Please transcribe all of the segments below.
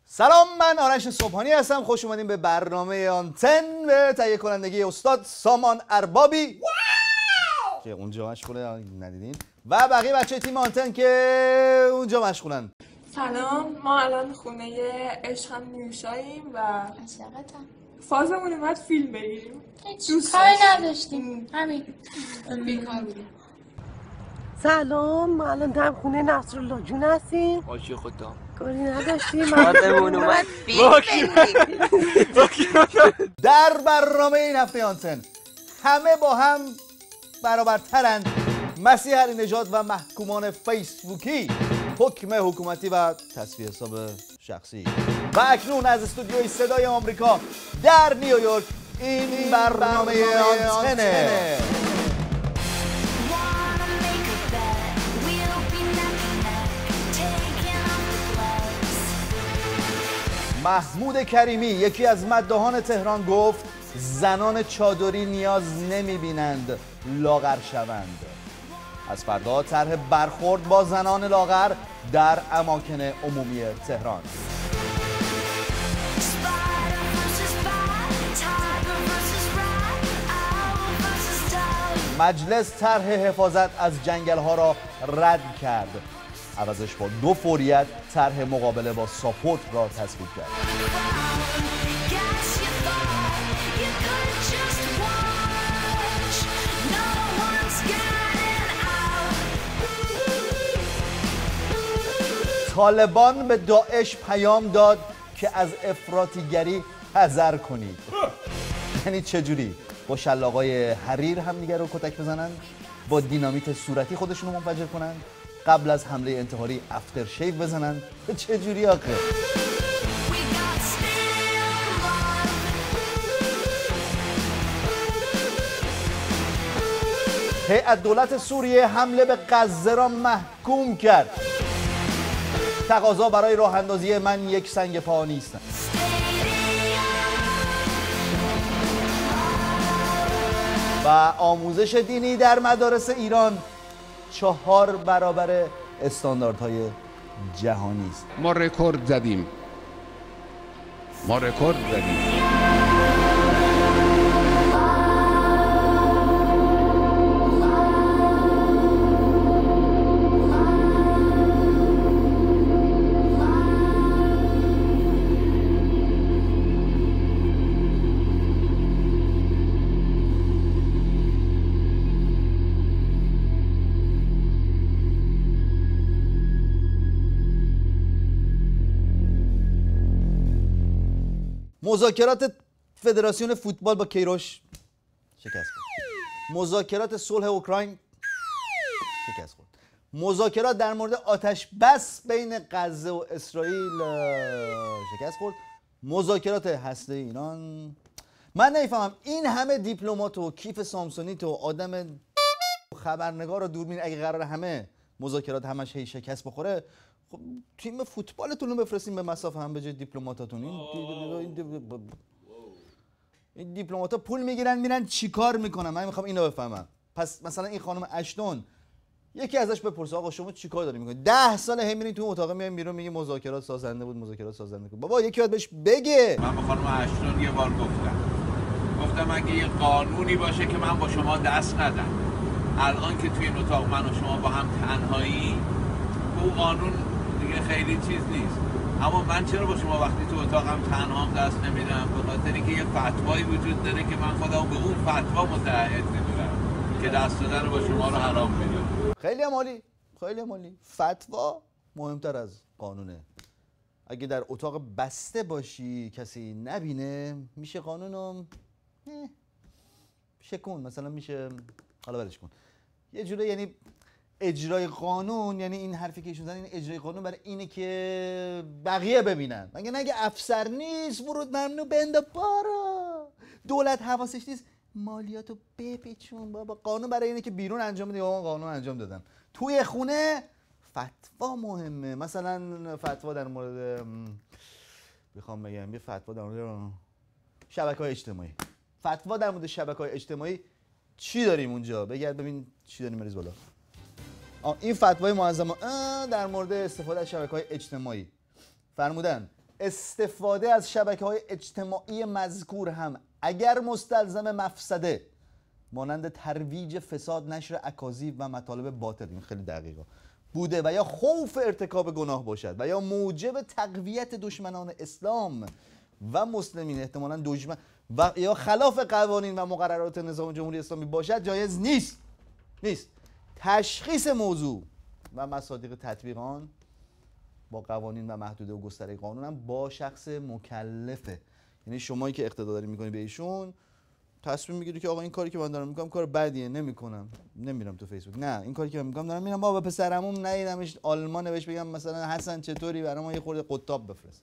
سلام، من آرش صبحانی هستم. خوش اومدین به برنامه آنتن به تهیه کنندگی استاد سامان اربابی که اونجا مشغوله، ندیدین، و بقیه بچه تیم آنتن که اونجا مشغولن. سلام، ما الان خونه عشقم نیوشاییم و عشقتم فازمون اومد فیلم بگیریم. دوست کاری نداشتیم، همین بیکار بودیم. سلام، ما الان در خونه نصرالله جون هستیم. باشه خدا کاری نداشتیم. فازمون اومد فیلم در برنامه این هفته آنتن همه با هم برابرترند. مسیح علی نژاد و محکومان فیسبوکی، حکم حکومتی و تصفیه حساب شخصی. و اکنون از استودیوی صدای آمریکا در نیویورک این برنامه آنتنه. محمود کریمی، یکی از مداحان تهران، گفت زنان چادری نیاز نمی‌بینند لاغر شوند. از فردا طرح برخورد با زنان لاغر در اماکن عمومی تهران. مجلس طرح حفاظت از جنگل‌ها را رد کرد. عوضش با 2 فوریت طرح مقابله با ساپورت را تصویب کرد. طالبان به داعش پیام داد که از افراطیگری حذر کنید. یعنی چجوری؟ با شلاقای حریر هم دیگر رو کتک بزنن؟ با دینامیت صورتی خودشون رو منفجر کنن؟ قبل از حمله انتحاری افتر شیو بزنن؟ چجوری آخه؟ هیئت دولت سوریه حمله به غزه را محکوم کرد. تقاضا برای راه اندازی من یک سنگ پا نیستم. و آموزش دینی در مدارس ایران 4 برابر استانداردهای جهانی است. ما رکورد زدیم. مذاکرات فدراسیون فوتبال با کیروش شکست خورد. مذاکرات صلح اوکراین شکست خورد. مذاکرات در مورد آتش بس بین غزه و اسرائیل شکست خورد. مذاکرات هسته ایران. من نمیفهمم این همه دیپلمات و کیف سامسونیت و آدم خبرنگار و دوربین اگه قرار همه مذاکرات همش هی شکست بخوره، خب تیم فوتبالتون رو بفرستین به مصاف هم به جای دیپلماتاتون. این دیپلماتا پول میگیرن میرن چیکار میکنن؟ من میخوام اینو بفهمم. پس مثلا این خانم اشتون یکی ازش بپرسه آقا شما چیکار داری میکنید؟ 10 سال هم میرین تو اتاق میایم بیرون میگی مذاکرات سازنده بود، مذاکرات سازنده بود. بابا یکی باید بهش بگه. من به خانم اشتون یه بار گفتم اگه یه قانونی باشه که من با شما دست ندم، الان که توی این اتاق من و شما با هم تنهایی، اون قانون دیگه خیلی چیز نیست. اما من چرا با شما وقتی تو اتاقم تنهام دست نمیدم؟ به خاطر اینکه یه فتوایی وجود داره که من خودم به اون فتوا متعهد میدونم که دست دادن رو با شما رو حرام میدونم. خیلی عالی، خیلی عالی. فتوا مهمتر از قانونه. اگه در اتاق بسته باشی کسی نبینه میشه قانونم شکون، مثلا میشه، حالا ولش کن. یه جوره یعنی اجرای قانون، یعنی این حرفی که ایشون زدن، این اجرای قانون برای اینه که بقیه ببینن. مگه نگه افسر نیست ورود ممنوع بنده بارا، دولت حواسش نیست مالیاتو بپیچون. بابا قانون برای اینه که بیرون انجام بدی. بابا قانون انجام دادم. توی خونه فتوا مهمه. مثلا فتوا در مورد، بخوام بگم یه فتوا در مورد شبکه‌های اجتماعی. فتوا در مورد شبکه‌های اجتماعی چی داریم اونجا؟ بگرد ببین چی داریم بریز بالا. این فتوای معظم در مورد استفاده از شبکه‌های اجتماعی فرمودن استفاده از شبکه‌های اجتماعی مذکور هم اگر مستلزم مفسده مانند ترویج فساد، نشر اکاذیب و مطالب باطل، این خیلی دقیقه بوده و یا خوف ارتکاب گناه باشد و یا موجب تقویت دشمنان اسلام و مسلمین، احتمالاً دشمن و یا خلاف قوانین و مقررات نظام جمهوری اسلامی باشد، جایز نیست. تشخیص موضوع و مصادیق تطبیق آن با قوانین و محدوده و گستره قانون هم با شخص مکلفه. یعنی شمایی که اقتدا داری میکنی به ایشون تصمیم میگیری که آقا این کاری که من دارم میکنم کار بدیه، نمیکنم، نمیرم تو فیسبوک، نه این کاری که من میکنم دارم میرم بابا پسرمون ندیدمش آلمانه بهش بگم مثلا حسن چطوری برای ما یه خورده قطاب بفرست.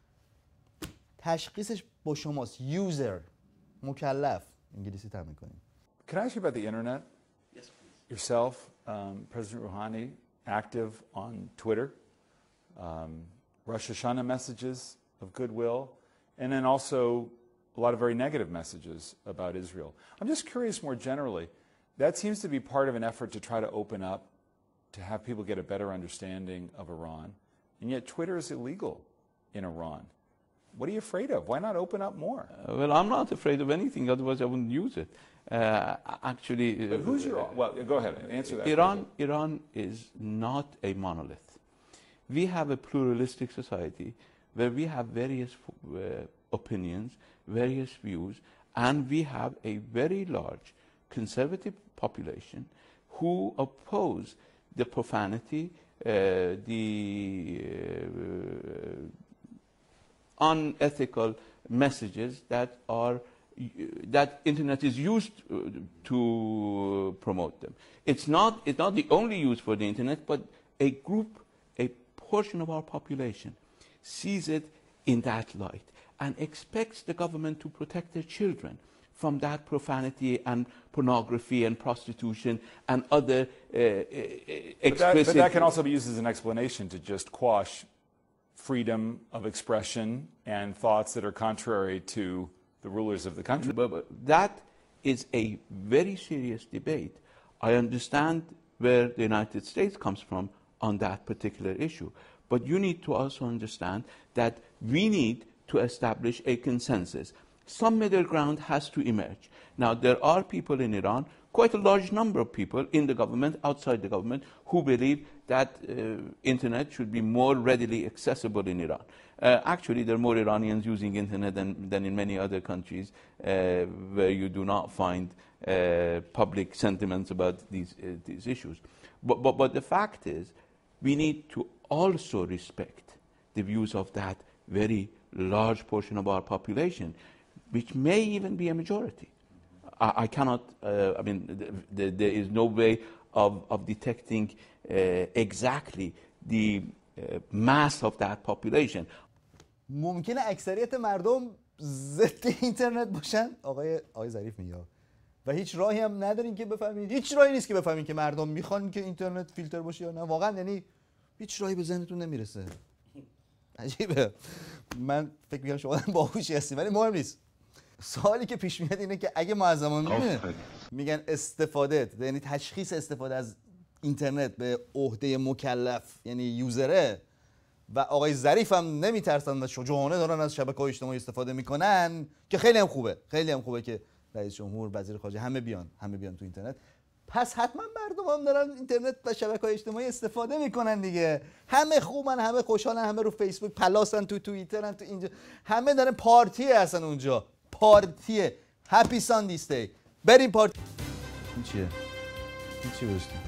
تشخیصش با شماست. یوزر، مکلف، انگلیسی ترجمه کنیم. Can I ask you about the internet? Yes, please. Yourself, President Rouhani, active on Twitter, Rosh Hashanah messages of goodwill, and then also a lot of very negative messages about Israel. I'm just curious more generally, that seems to be part of an effort to try to open up, to have people get a better understanding of Iran, and yet Twitter is illegal in Iran. What are you afraid of? Why not open up more? Well, I'm not afraid of anything, otherwise I wouldn't use it. Actually... But who's your... Well, go ahead, answer that. Iran is not a monolith. We have a pluralistic society where we have various opinions, various views, and we have a very large conservative population who oppose the profanity, the unethical messages that internet is used to promote them. It's not the only use for the internet, but a portion of our population sees it in that light and expects the government to protect their children from that profanity and pornography and prostitution and other explicit... But that can also be used as an explanation to just quash freedom of expression and thoughts that are contrary to the rulers of the country. But that is a very serious debate. I understand where the United States comes from on that particular issue. But you need to also understand that we need to establish a consensus. Some middle ground has to emerge. Now, there are people in Iran, quite a large number of people in the government, outside the government, who believe that internet should be more readily accessible in Iran. Actually, there are more Iranians using internet than in many other countries where you do not find public sentiments about these issues. But the fact is, we need to also respect the views of that very large portion of our population, which may even be a majority. I cannot, I mean, there is no way of detecting exactly the mass of that population. ممکنه اکثریت مردم ضد اینترنت باشن، آقای ظریف میگه، و هیچ راهی هم ندارین که بفهمین، هیچ راهی نیست که بفهمین که مردم میخوان که اینترنت فیلتر باشه یا نه. واقعا یعنی هیچ راهی به ذهنتون نمیرسه. عجیبه. من فکر می‌کنم شما باهوشی هستین، ولی مهم نیست. سوالی که پیش میاد اینه که اگه معظمان میگن استفاده، یعنی تشخیص استفاده از اینترنت به عهده مکلف یعنی یوزره، و آقای ظریف هم نمیترسن و شجاعانه دارن از شبکه‌های اجتماعی استفاده میکنن، که خیلی هم خوبه که رئیس جمهور، وزیر خارجه همه بیان تو اینترنت. پس حتما مردم هم دارن اینترنت و شبکه‌های اجتماعی استفاده میکنن دیگه. همه خوبن، همه خوشحالن، همه رو فیسبوک پلاسن، تو توییترن، تو اینجا همه دارن پارتی هستن اونجا. پارتیه. هپی ساندیستی. بریم پارتی. این چیه؟ این چی گذاشتیم؟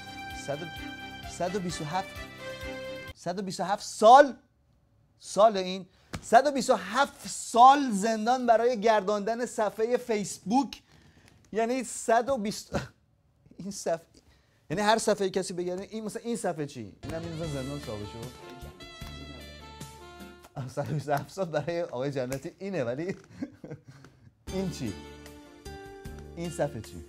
127 سال این 127 سال زندان برای گرداندن صفحه فیسبوک. یعنی 120 این صفحه، یعنی هر صفحه کسی بگردن، این مثلا این صفحه چی؟ اینم میذارن زندان صاحب شد. 127 سال برای آقای جنتی اینه، ولی این چی؟ این صفحه چی؟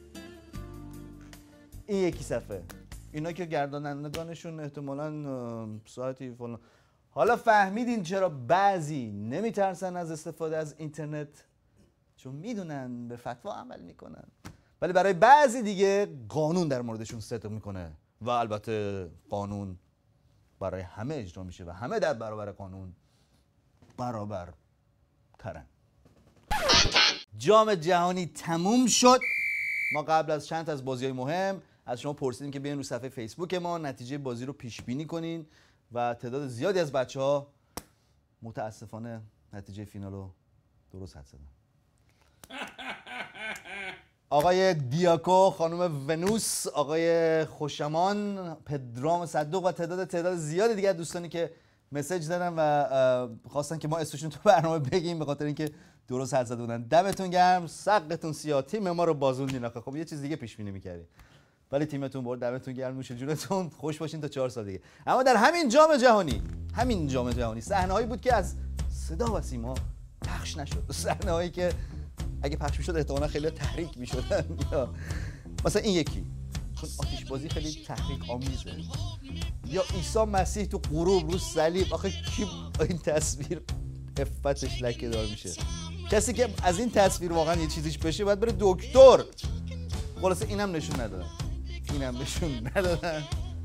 این یکی صفحه. اینا که گردانندگانشون احتمالاً ساعتی فلان. حالا فهمیدین چرا بعضی نمیترسن از استفاده از اینترنت؟ چون میدونن به فتوا عمل میکنن. ولی برای بعضی دیگه قانون در موردشون صدق میکنه، و البته قانون برای همه اجرا میشه و همه در برابر قانون برابر ترن. جام جهانی تموم شد. ما قبل از چند تا از بازی‌های مهم از شما پرسیدیم که بیاین رو صفحه فیسبوک ما نتیجه بازی رو پیش بینی کنین و تعداد زیادی از بچه‌ها متاسفانه نتیجه فینال رو درست حدس زدن. آقای دیاکو، خانم ونوس، آقای خوشمان، پدرام صدوق و تعداد زیادی دیگه دوستانی که مسیج زدن و خواستن که ما اسمشون تو برنامه بگیم به خاطر اینکه درست حدس زده بودن. دمتون گرم، سقتون سیاه، تیم ما رو بازوندین. آخه خب یه چیز دیگه پیش بینی می‌کردین ولی تیمتون برد. دمتون گرم، نوش جونتون، خوش باشین تا 4 سال دیگه. اما در همین جام جهانی صحنه‌هایی بود که از صدا و سیما پخش نشد. صحنه‌هایی که اگه پخش می‌شد احتمالاً خیلی تحریک می‌شدن. یا مثلا این یکی، چون آتش بازی خیلی تحریک آمیزه. یا عیسی مسیح تو غروب رو صلیب. آخه کی این تصویر افتش لکه دار میشه؟ کسی که از این تصویر واقعا یه چیزیش بشه باید بره دکتر. خلاصه اینم نشون ندادن.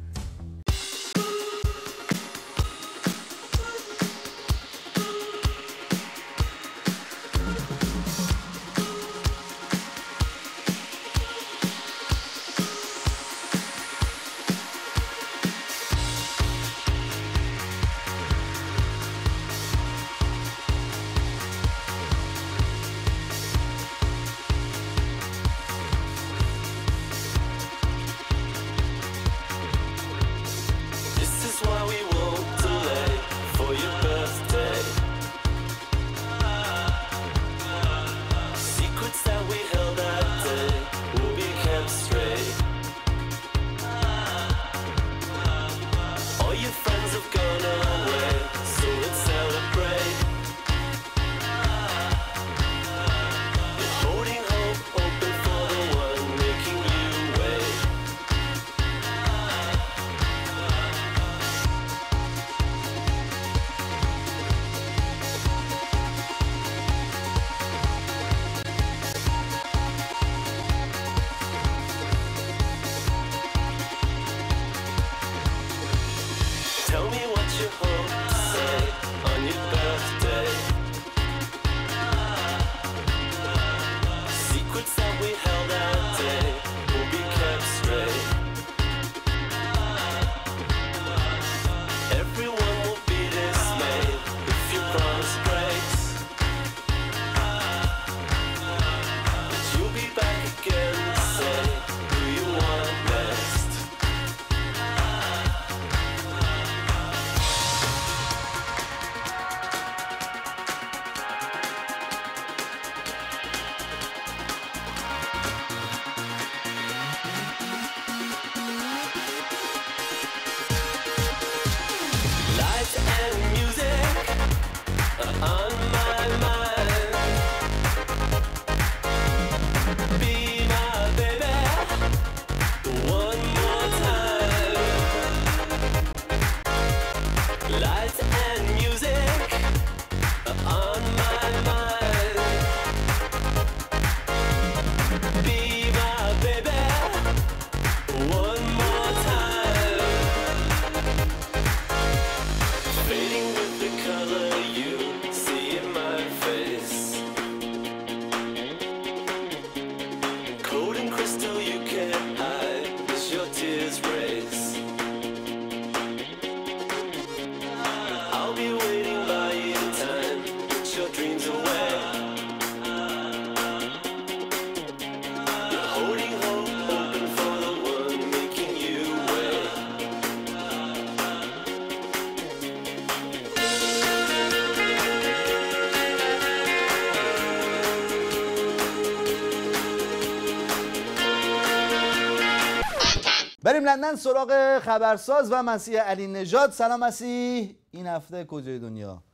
بریم لندن سراغ خبرساز و مسیح علی نژاد. سلام مسیح، این هفته کجای دنیا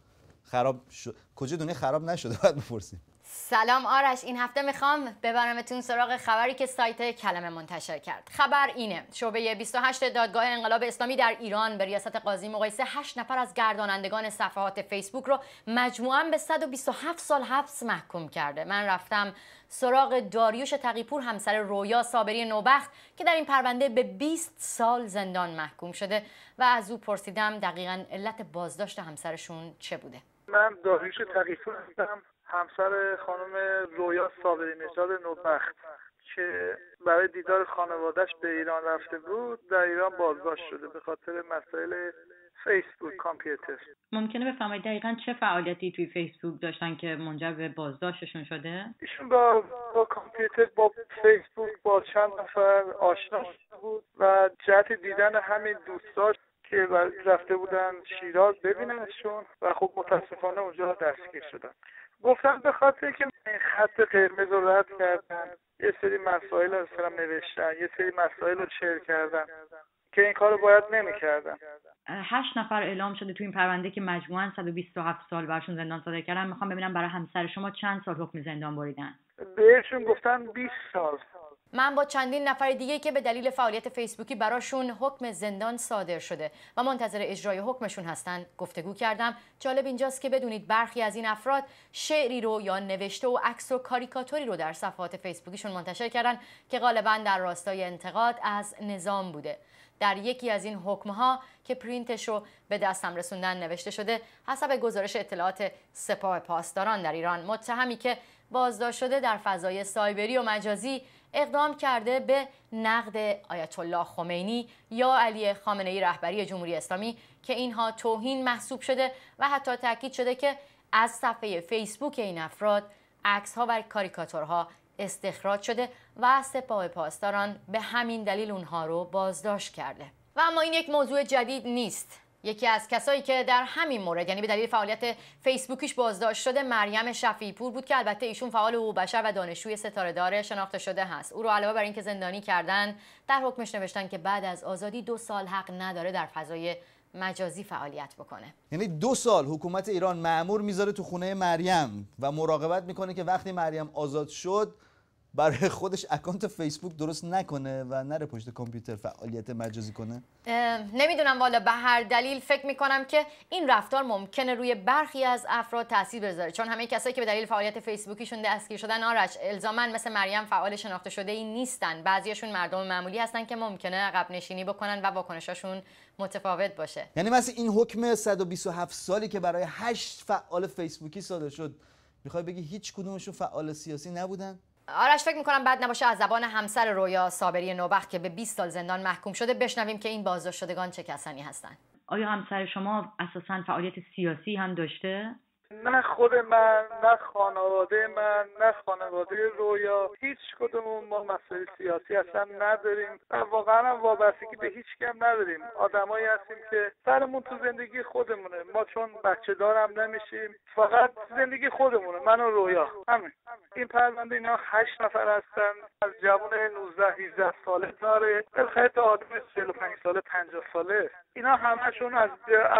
کجای دنیا خراب نشده؟ باید بپرسیم. سلام آرش، این هفته میخوام ببرمتون سراغ خبری که سایت کلمه منتشر کرد. خبر اینه: شعبه 28 دادگاه انقلاب اسلامی در ایران به ریاست قاضی مقایسه 8 نفر از گردانندگان صفحات فیسبوک رو مجموعاً به 127 سال حبس محکوم کرده. من رفتم سراغ داریوش تقی‌پور، همسر رویا صابری نوبخت که در این پرونده به 20 سال زندان محکوم شده و از او پرسیدم دقیقاً علت بازداشت همسرشون چه بوده. من داریوش تقی‌پور هستم، همسر خانم رویا صابری نژاد نوبخت که برای دیدار خانواده‌اش به ایران رفته بود، در ایران بازداشت شده به خاطر مسائل فیسبوک کامپیوتر. ممکنه بفرمایید دقیقاً چه فعالیتی توی فیسبوک داشتن که منجر به بازداشتشون شده؟ ایشون با کامپیوتر، با فیسبوک با چند نفر آشنا بود و جهت دیدن همین دوستاش که رفته بودن شیراز ببیننشون و خب متاسفانه اونجا دستگیر شدن. گفتم به خاطر که خط قرمز رو رد کردن، یه سری مسائل رو مثلا نوشتن، یه سری مسائل رو شیر کردن که این کارو باید نمی‌کردن. 8 نفر اعلام شده تو این پرونده که مجموعاً 127 سال برشون زندان صادر کردن. میخوام ببینم برای همسر شما چند سال حکم زندان بریدن؟ بهشون گفتن 20 سال. من با چندین نفر دیگه که به دلیل فعالیت فیسبوکی براشون حکم زندان صادر شده و منتظر اجرای حکمشون هستن گفتگو کردم. جالب اینجاست که بدونید برخی از این افراد شعری رو یا نوشته و عکس و کاریکاتوری رو در صفحات فیسبوکیشون منتشر کردن که غالباً در راستای انتقاد از نظام بوده. در یکی از این حکم‌ها که پرینتش رو به دستم رسوندن نوشته شده حسب گزارش اطلاعات سپاه پاسداران در ایران، متهمی که بازداشت شده در فضای سایبری و مجازی اقدام کرده به نقد آیت الله خمینی یا علی خامنه‌ای رهبری جمهوری اسلامی که اینها توهین محسوب شده و حتی تاکید شده که از صفحه فیسبوک این افراد عکس‌ها و کاریکاتورها استخراج شده و سپاه پاسداران به همین دلیل اونها رو بازداشت کرده. و اما این یک موضوع جدید نیست. یکی از کسایی که در همین مورد یعنی به دلیل فعالیت فیسبوکیش بازداشت شده مریم شفیعی پور بود که البته ایشون فعال حقوق بشر و دانشجوی ستاره‌دار شناخته شده هست. او رو علاوه بر اینکه زندانی کردن، در حکمش نوشتن که بعد از آزادی 2 سال حق نداره در فضای مجازی فعالیت بکنه. یعنی 2 سال حکومت ایران مأمور میذاره تو خونه مریم و مراقبت میکنه که وقتی مریم آزاد شد برای خودش اکانت فیسبوک درست نکنه و نره پشت کامپیوتر فعالیت مجازی کنه. نمیدونم والا، به هر دلیل فکر میکنم که این رفتار ممکنه روی برخی از افراد تاثیر بذاره، چون همه کسایی که به دلیل فعالیت فیسبوکیشون دستگیر شدن آرش الزاما مثل مریم فعال شناخته شده ای نیستن. بعضیاشون مردم معمولی هستن که ممکنه عقب نشینی بکنن و واکنشاشون متفاوت باشه. یعنی مثلا این حکم 127 سالی که برای 8 فعال فیسبوکی صادر شد، میخوای بگی هیچ کدومشون فعال سیاسی نبودن؟ آرش فکر میکنم بد نباشه از زبان همسر رویا صابری نوبخت که به 20 سال زندان محکوم شده بشنویم که این بازداشت شدگان چه کسانی هستند. آیا همسر شما اساساً فعالیت سیاسی هم داشته؟ نه خود من، نه خانواده من، نه خانواده رویا، هیچ کدوم ما مسائل سیاسی اصلا نداریم و واقعا هم وابستگی به هیچ کم نداریم. آدمایی هستیم که سرمون تو زندگی خودمونه. ما چون بچه دارم نمیشیم، فقط زندگی خودمونه، من و رویا، همین. این پرونده اینا 8 نفر هستن، از جوان 19 18 ساله داره تا آدم 45 ساله 50 ساله. اینا همشون از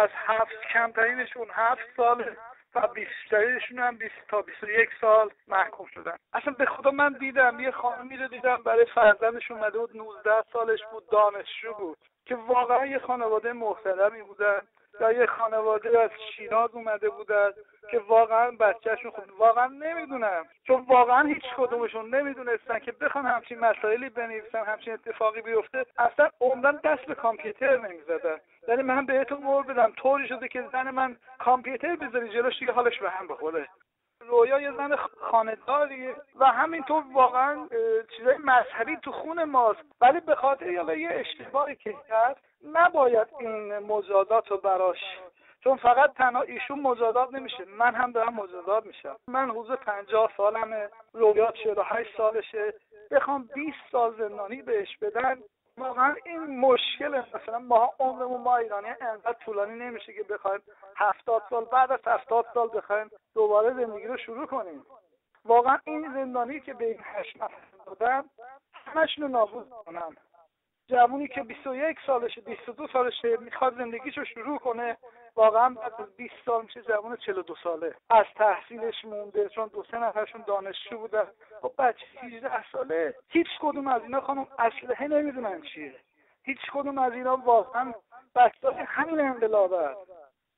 7 کمترینشون 7 ساله و بیشتریشون هم 20 تا 21 سال محکوم شدن. اصلا به خدا من دیدم یه خانمی رو دیدم برای فرزندش اومده بود، 19 سالش بود، دانشجو بود، که واقعا یه خانواده محترمی بودن یا یه خانواده از شیراز اومده بودن که واقعا بچه‌شون خود واقعا نمیدونم، چون واقعا هیچ کدومشون نمیدونستن که بخوان همچین مسائلی بنویسن، همچین اتفاقی بیفته، اصلا عمرن دست به کامپیوتر نمیزدن. یعنی من بهتون قول بدم طوری شده که زن من کامپیوتر بذاری جلوش دیگه حالش به هم بخوره. رویا یه زن خانه‌داریه و همینطور واقعا چیزای مذهبی تو خون ماست، ولی به خاطر یه اشتباهی که کرد نباید این مجازات رو براش، چون فقط تنها ایشون مجازات نمیشه، من هم دارم مجازات میشم. من حدود 50 سالمه، رویا 48 سالشه، بخوام 20 سال زندانی بهش بدن واقعا این مشکله. مثلا ما عمرمون ما ایرانی انقدر طولانی نمیشه که بخوایم 70 سال بعد از 70 سال بخوایم دوباره زندگی رو شروع کنیم. واقعا این زندانی که به این 8 نفر دادن همشون رو نابود کنن. جوونی که 21 سالشه 22 سالشه میخواد زندگیشو شروع کنه، واقعا بعد از 20 سال میشه جوون 42 ساله، از تحصیلش مونده، چون 2-3 نفرشون دانشجو بودن. خب بچه 18 ساله، هیچ کدوم از اینا خانم اسلحه نمیدونن چیه، هیچ کدوم از اینا واقعا بچه‌های همین انقلاب هست.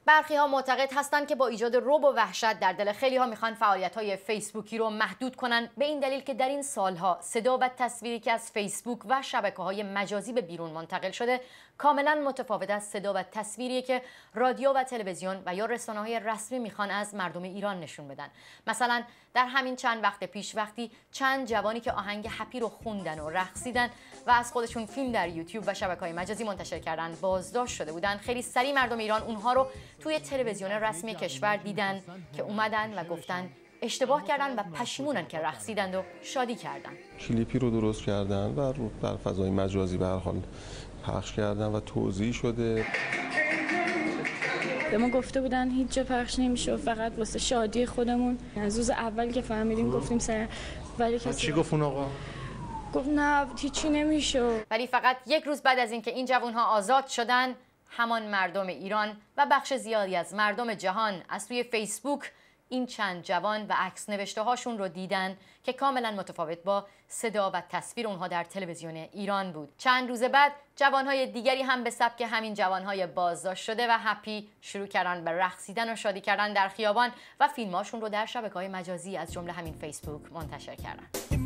برخی ها معتقد هستند که با ایجاد رعب و وحشت در دل خیلی ها میخوان فعالیت های فیسبوکی رو محدود کنن، به این دلیل که در این سالها صدا و تصویری که از فیسبوک و شبکه‌های مجازی به بیرون منتقل شده کاملا متفاوت از صدا و تصویری که رادیو و تلویزیون و یا رسانه‌های رسمی میخوان از مردم ایران نشون بدن. مثلا در همین چند وقت پیش وقتی چند جوانی که آهنگ هپی رو خوندن و رقصیدن و از خودشون فیلم در یوتیوب و شبکه‌های مجازی منتشر کردن بازداشت شده بودن، خیلی سریع مردم ایران اونها رو توی تلویزیون رسمی کشور دیدن که اومدن و گفتن اشتباه کردن و پشیمونن که رقصیدند و شادی کردن. کلیپی رو درست کردن و در فضای مجازی به هر حال پخش کردن و توضیح شده. به ما گفته بودن هیچ جا پخش نمیشه و فقط واسه شادی خودمون. از روز اول که فهمیدیم گفتیم سر، ولی کسی چی گفت اون آقا؟ گفت نه هیچی نمیشه. ولی فقط یک روز بعد از اینکه این جوانها آزاد شدن، همان مردم ایران و بخش زیادی از مردم جهان از توی فیسبوک این چند جوان و عکس نوشته هاشون رو دیدن که کاملا متفاوت با صدا و تصویر اونها در تلویزیون ایران بود. چند روز بعد جوانهای دیگری هم به سبک همین جوانهای بازداشت شده و هپی شروع کردن به رقصیدن و شادی کردن در خیابان و فیلماشون رو در شبکه‌های مجازی از جمله همین فیسبوک منتشر کردن.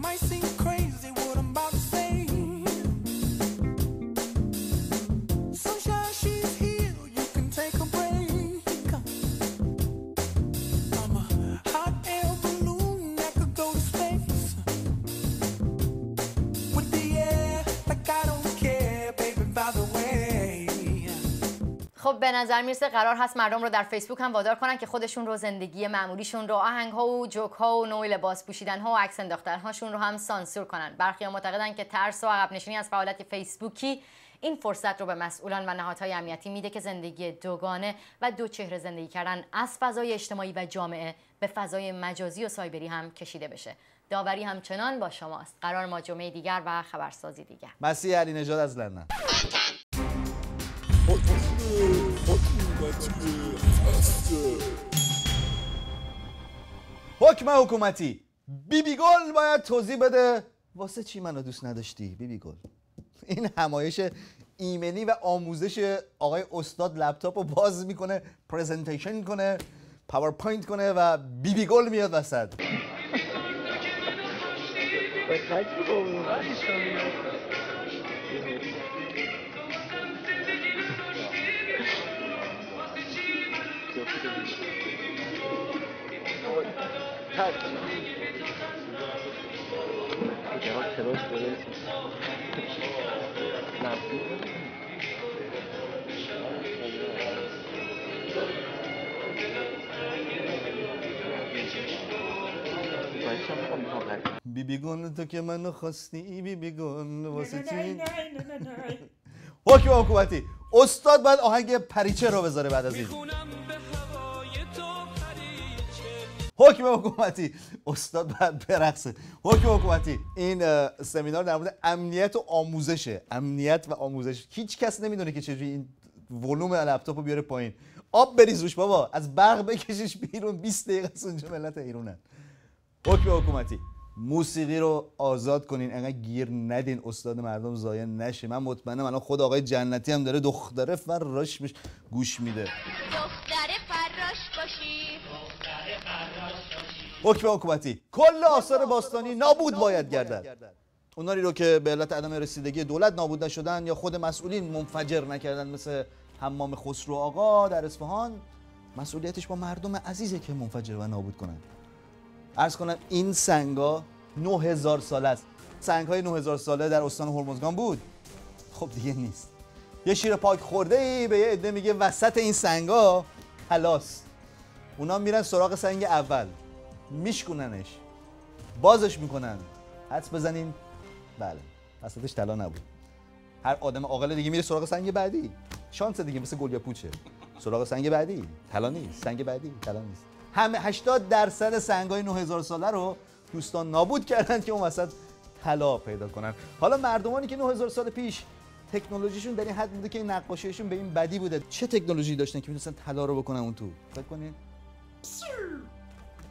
خب به نظر میرسه قرار هست مردم رو در فیسبوک هم وادار کنن که خودشون رو، زندگی معمولیشون رو، آهنگ ها و جوک ها و نوع لباس پوشیدن ها و عکس انداختن هاشون رو هم سانسور کنن. برخی معتقدن که ترس و عقب نشینی از فعالیت فیسبوکی این فرصت رو به مسئولان و نهادهای امنیتی میده که زندگی دوگانه و دو چهره زندگی کردن از فضای اجتماعی و جامعه به فضای مجازی و سایبری هم کشیده بشه. داوری همچنان با شماست. قرار ما جمعه دیگر و خبرسازی دیگر. مسیح علی نژاد از لندن. حکم حکومتی. بیبی گل باید توضیح بده واسه چی منو دوست نداشتی بیبی گل. این همایش ایمنی و آموزش آقای استاد لپتاپ رو باز میکنه، پرزنتیشن کنه، پاورپوینت کنه و بیبی گل میاد وسط. بیبی گل تو که منو خواستی بیبی گل واسه چی؟ حکم حکومتی. استاد باید آهنگ پریچه رو بذاره بعد از این. حکم حکومتی. استاد باید برقصه. حکم حکومتی. این سمینار در مورد امنیت و آموزشه. امنیت و آموزش. هیچ کس نمیدونه که چجوری این ولوم لپتاپو بیاره پایین. آب بریز روش بابا، از برق بکشیش بیرون. 20 دقیقه از اونجا ملت ایرانن. حکم حکومتی. موسیقی رو آزاد کنین، انقدر گیر ندین استاد مردم ضایع نشه. من مطمئنم الان خود آقای جنتی هم داره دختره فراش گوش میده. دختره فراش باشی. حکم حکومتی. کل آثار باستانی نابود باید گردد. اونایی رو که به علت عدم رسیدگی دولت نابود نشدن یا خود مسئولین منفجر نکردن، مثل حمام خسرو آقا در اصفهان، مسئولیتش با مردم عزیزه که منفجر و نابود کنن. عرض کنم این سنگا 9000 ساله است. سنگ‌های 9000 ساله در استان هرمزگان بود. خب دیگه نیست. یه شیر پاک خورده به یه عده میگه وسط این سنگا طلاست. اونا میرن سراغ سنگ اول، میشکننش، بازش میکنن، حدس بزنین بله وسطش طلا نبود. هر آدم عاقل دیگه میره سراغ سنگ بعدی. شانس دیگه مثل گل یا پوچه. سراغ سنگ بعدی طلا نیست، سنگ بعدی طلا نیست. همه 80% سنگای 9000 ساله رو دوستان نابود کردن که اون وسط طلا پیدا کنن. حالا مردمانی که 9000 سال پیش تکنولوژیشون در این حد بوده که این نقاشیشون به این بدی بوده، چه تکنولوژی داشتن که میتونستن طلا رو بکنن اون تو؟ فکر کنین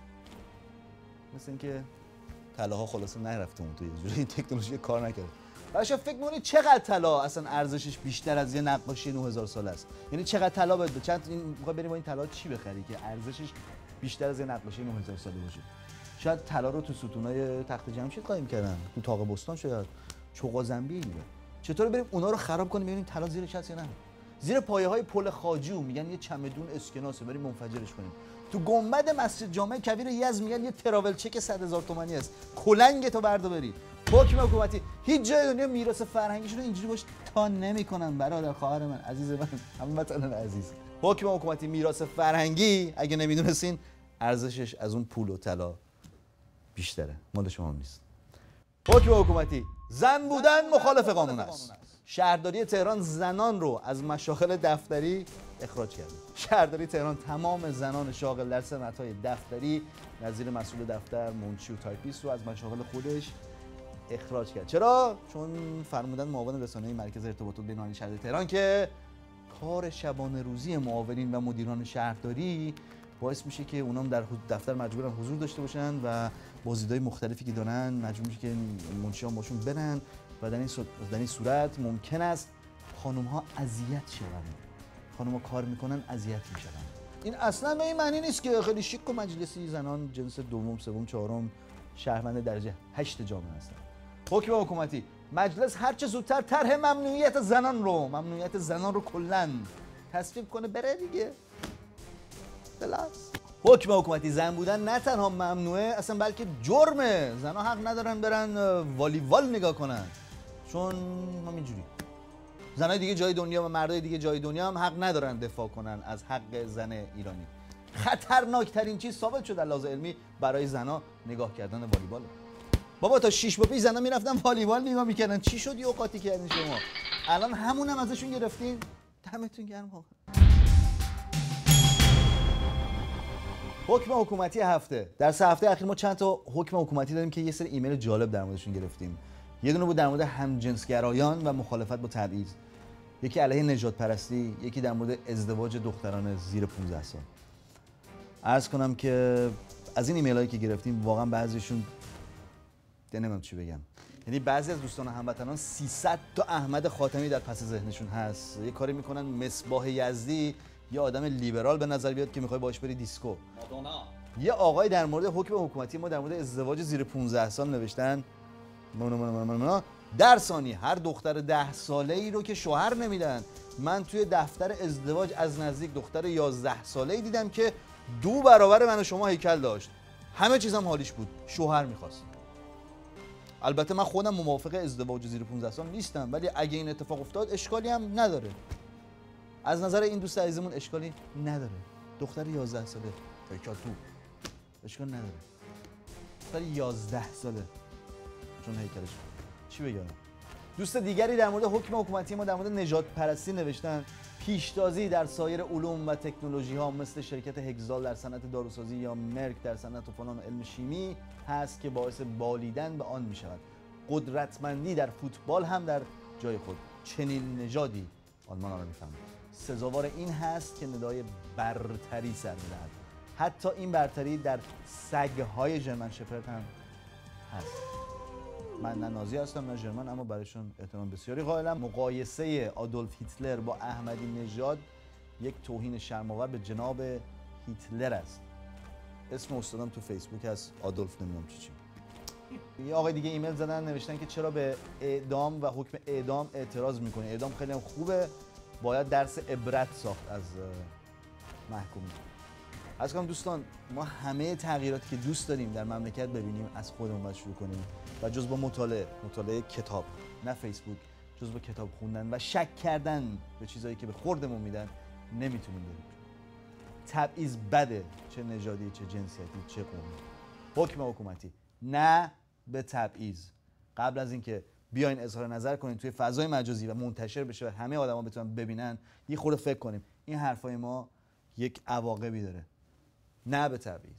مثل اینکه طلاها خلاصه نرفته اون تو، یه جوری این تکنولوژی کار نکرده. بچه‌ها فکر می‌کنید چقدر طلا اصلا ارزشش بیشتر از یه نقاشی 9000 ساله است؟ یعنی چقدر طلا باید چند این می‌خوای بریم با این طلا چی بخری که ارزشش بیشتر از یه نقاشی 9000 ساله باشه؟ شاید طلا رو تو ستونای تخت جمشید قایم کردن، تو طاق بستان شاید چوغا زنبیل. چطور بریم اونا رو خراب کنیم ببینیم طلا زیرش هست یا نه؟ زیر پایه‌های پل خواجو میگن یه چمدون اسکناسه، بریم منفجرش کنیم. تو گنبد مسجد جامع کبیر یزد میگن یه تراول چک 100,000 تومانی است. کلنگ تو بردار بری. حکم حکومتی هیچ جای دنیا میراث فرهنگیشون رو اینجوری باش تا نمیکنن برادر خواهر من عزیز من هموطنان عزیز. حکم حکومتی میراث فرهنگی اگه نمیدونستین ارزشش از اون پول و طلا بیشتره، مال شما نیست. حکم حکومتی زن بودن مخالف قانون است. شهرداری تهران زنان رو از مشاغل دفتری اخراج کرده. شهرداری تهران تمام زنان شاغل در صنعت‌های دفتری نظیر مسئول دفتر، منشی و تایپیست رو از مشاغل خودش اخراج کرد. چرا؟ چون فرمودن معاون رسانه‌ای مرکز ارتباطات بین‌المللی شهر تهران که کار شبانه روزی معاونین و مدیران شهرداری باعث میشه که اونام در دفتر مجبورن حضور داشته باشن و بازدیدهای مختلفی که دارن مجبور میشه که منشیان باشون برن و در این صورت ممکن است خانم‌ها اذیت شوند. خانم‌ها کار میکنن اذیت میشن. این اصلا به این معنی نیست که خیلی شیک و مجلسی زنان جنس دوم، سوم، چهارم شهروند درجه 8 جامعه هستن. حکم حکومتی مجلس هر چه زودتر طرح ممنوعیت زنان رو کلاً تصویب کنه بره دیگه. خلاص. حکم حکومتی زن بودن نه تنها ممنوعه اصلا بلکه جرمه. زنها حق ندارن برن والیبال نگاه کنن چون همینجوری. زنای دیگه جای دنیا و مردای دیگه جای دنیا هم حق ندارن دفاع کنن از حق زن ایرانی. خطرناکترین چیز ثابت شده در لحاظ علمی برای زنها نگاه کردن والیبال. بابا تا 6 ماه پیش زنا میرفتن والیبال نگاه میکردن، چی شد یه اوقاتی کردین شما؟ الان همونم ازشون گرفتین. دمتون گرم واقعا. حکم حکومتی هفته. در 3 هفته اخیر ما چند تا حکم حکومتی داریم که یه سری ایمیل جالب در موردشون گرفتیم. یه دونه بود در مورد همجنسگرایان و مخالفت با تبعیض، یکی علیه نژاد پرستی، یکی در مورد ازدواج دختران زیر 15 سال. عرض کنم که از این ایمیلایی که گرفتیم واقعا بعضیشون نمیدونم چی بگم. یعنی بعضی از دوستان و هموطنان 300 تا احمد خاتمی در پس ذهنشون هست. یه کاری میکنن مصباح یزدی یه آدم لیبرال به نظر بیاد که میخوای باهاش بری دیسکو. یه آقای در مورد حکم حکومتی ما در مورد ازدواج زیر 15 سال نوشتن در ثانیه هر دختر 10 ساله ای رو که شوهر نمیدن. من توی دفتر ازدواج از نزدیک دختر 11 ساله ای دیدم که 2 برابر من و شما هیکل داشت. همه چیزم حالیش بود، شوهر میخواست. البته من خودم موافق ازدواج زیر 15 سال نیستم، ولی اگه این اتفاق افتاد اشکالی هم نداره. از نظر این دوست عزیزمون اشکالی نداره. دختر 11 ساله هیکل تو اشکال نداره. دختر 11 ساله چون هیکلش چی بگم. دوست دیگری در مورد حکم حکومتی ما در مورد نژاد پرستی نوشتن پیشتازی در سایر علوم و تکنولوژی ها مثل شرکت هگزال در صنعت داروسازی یا مرک در صنعت فلان علم شیمی هست که باعث بالیدن به آن می شود. قدرتمندی در فوتبال هم در جای خود. چنین نژادی آلمان آن را می‌فهمد. سزاوار این هست که ندای برتری سر می‌دهد. حتی این برتری در سگ‌های ژرمن شپرد هم هست. من نه نازی هستم نه ژرمن، اما برایشون احترام بسیاری قائلم. مقایسه آدولف هیتلر با احمدی نژاد یک توهین شرم‌آور به جناب هیتلر است. اسم استادم تو فیسبوک هست، آدولف نمیدونم چی. یه آقای دیگه ایمیل زدن نوشتن که چرا به اعدام و حکم اعدام اعتراض میکنه. اعدام خیلی هم خوبه، باید درس عبرت ساخت از محکومین. از کنم دوستان ما همه تغییراتی که دوست داریم در مملکت ببینیم از خودمون باید شروع کنیم و جز با مطالعه کتاب، نه فیسبوک، جز با کتاب خوندن و شک کردن به چیزایی که به خوردمون میدن نمیتونیم بریم. تبعیض بده، چه نژادی، چه جنسیتی، چه قومی. حکم حکومتی نه به تبعیض. قبل از اینکه بیاین اظهار نظر کنین توی فضای مجازی و منتشر بشه و همه آدما بتونن ببینن، یه خورده فکر کنیم این حرفای ما یک عواقبی داره. نه به تبعیض.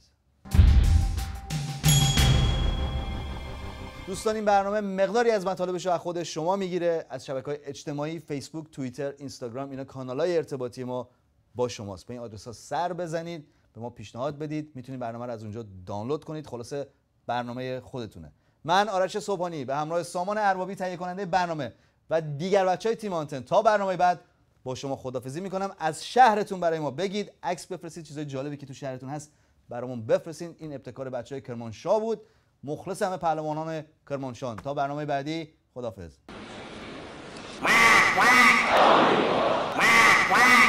دوستان این برنامه مقداری از مطالبش رو از خود شما میگیره، از شبکه‌های اجتماعی، فیسبوک، توییتر، اینستاگرام، اینا کانال‌های ارتباطی ما با شماست. به این آدرس‌ها سر بزنید، به ما پیشنهاد بدید، میتونید برنامه رو از اونجا دانلود کنید. خلاصه برنامه خودتونه. من آرش صبحانی به همراه سامان اربابی تهیه کننده برنامه و دیگر بچهای تیم آنتن تا برنامه بعد با شما خداحافظی میکنم. از شهرتون برای ما بگید، عکس بفرستید، چیزای جالبی که تو شهرتون هست برامون بفرستین. این ابتکار بچهای کرمانشاه بود. مخلص همه پهلوانان کرمانشاه. تا برنامه بعدی، خداحافظ.